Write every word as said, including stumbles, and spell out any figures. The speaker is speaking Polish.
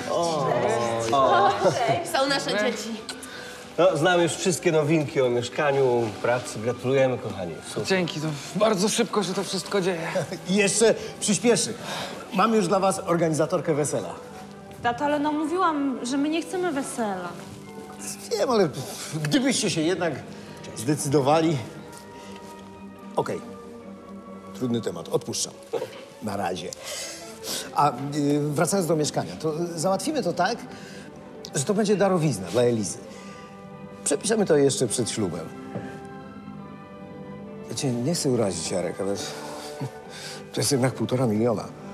Są nasze dzieci. No, znam już wszystkie nowinki o mieszkaniu, pracy. Gratulujemy, kochani. Super. Dzięki, to bardzo szybko się to wszystko dzieje. I jeszcze przyspieszy. Mam już dla was organizatorkę wesela. Tato, ale no mówiłam, że my nie chcemy wesela. Wiem, ale gdybyście się jednak zdecydowali... Okej. Trudny temat. Odpuszczam. Na razie. A y, wracając do mieszkania, to załatwimy to tak, że to będzie darowizna dla Elizy. Przepiszemy to jeszcze przed ślubem. Ja cię nie chcę urazić, Jarek, ale to jest jednak półtora miliona.